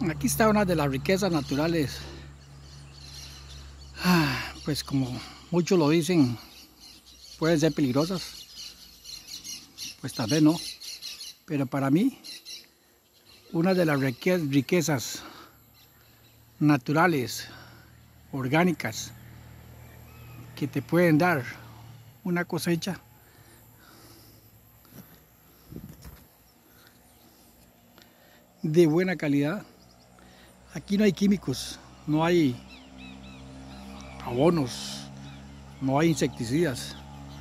Aquí está una de las riquezas naturales. Pues como muchos lo dicen, pueden ser peligrosas. Pues tal vez no. Pero para mí, una de las riquezas naturales, orgánicas, que te pueden dar una cosecha de buena calidad. Aquí no hay químicos, no hay abonos, no hay insecticidas.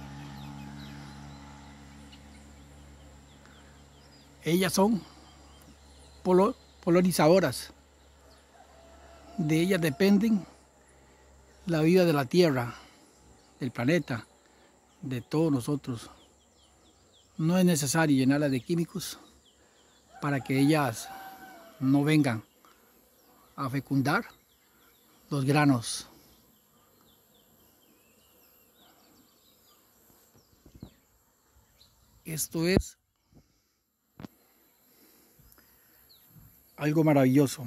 Ellas son polinizadoras. De ellas dependen la vida de la tierra, del planeta, de todos nosotros. No es necesario llenarla de químicos para que ellas no vengan a fecundar los granos. Esto es algo maravilloso.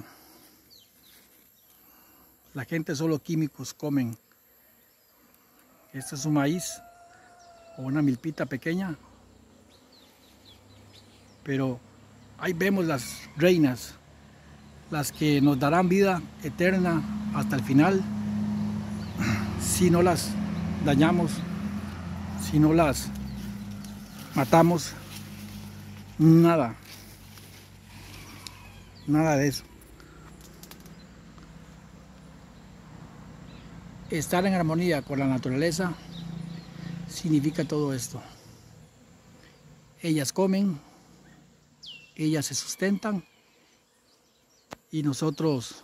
La gente solo químicos comen. Este es un maíz o una milpita pequeña, pero ahí vemos las reinas, las que nos darán vida eterna hasta el final, si no las dañamos, si no las matamos, nada de eso. Estar en armonía con la naturaleza significa todo esto. Ellas comen, ellas se sustentan y nosotros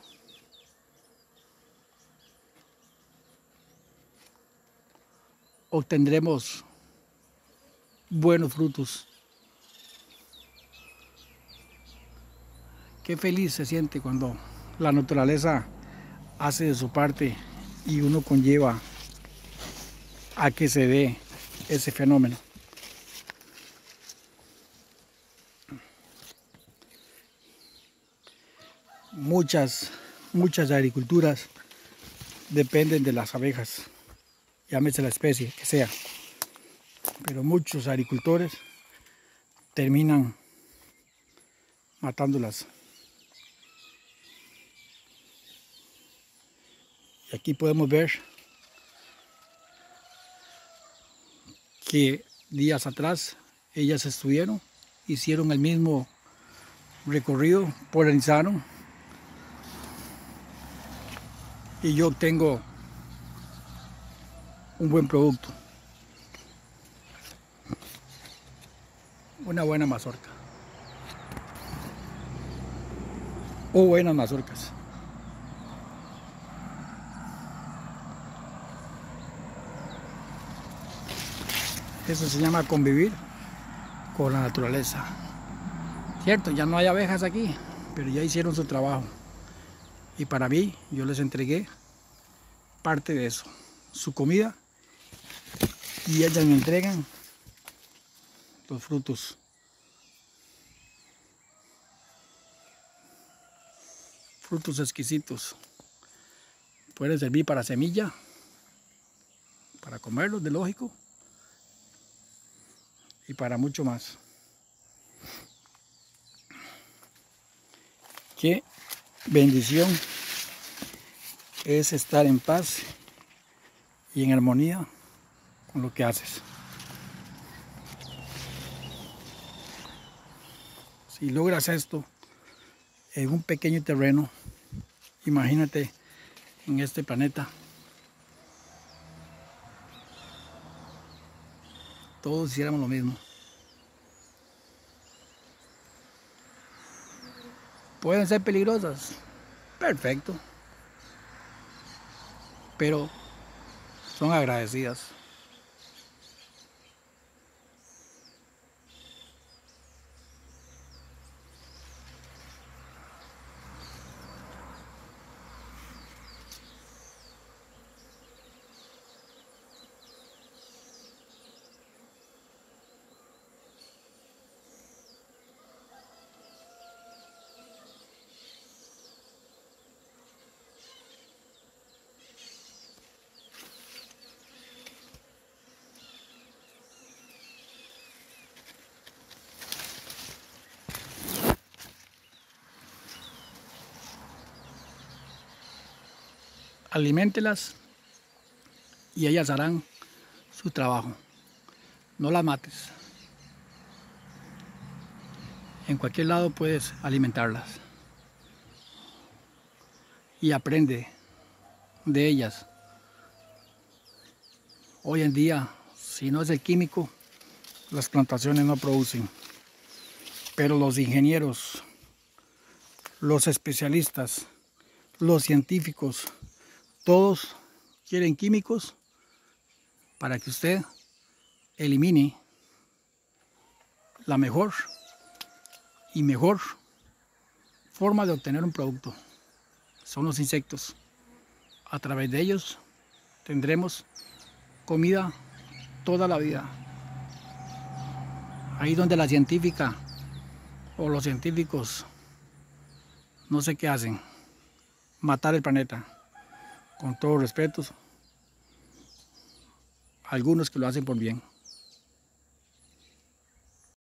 obtendremos buenos frutos. Qué feliz se siente cuando la naturaleza hace de su parte y uno conlleva a que se dé ese fenómeno. Muchas agriculturas dependen de las abejas, llámese la especie que sea, pero muchos agricultores terminan matándolas. Y aquí podemos ver que días atrás ellas estuvieron, hicieron el mismo recorrido, polinizaron y yo obtengo un buen producto, una buena mazorca o buenas mazorcas. Eso se llama convivir con la naturaleza. Cierto, ya no hay abejas aquí, pero ya hicieron su trabajo. Y para mí, yo les entregué parte de eso, su comida, y ellas me entregan los frutos. Frutos exquisitos. Pueden servir para semilla, para comerlos, de lógico, y para mucho más. Qué bendición es estar en paz y en armonía con lo que haces. Si logras esto en un pequeño terreno, imagínate en este planeta. Todos hiciéramos lo mismo. Pueden ser peligrosas, perfecto, pero son agradecidas. aliméntelas y ellas harán su trabajo. No las mates. En cualquier lado puedes alimentarlas. Y aprende de ellas. Hoy en día, si no es el químico, las plantaciones no producen. Pero los ingenieros, los especialistas, los científicos, todos quieren químicos para que usted elimine la mejor y mejor forma de obtener un producto. Son los insectos. A través de ellos tendremos comida toda la vida. Ahí donde la científica o los científicos no sé qué hacen, matar el planeta. Con todo respeto, algunos que lo hacen por bien.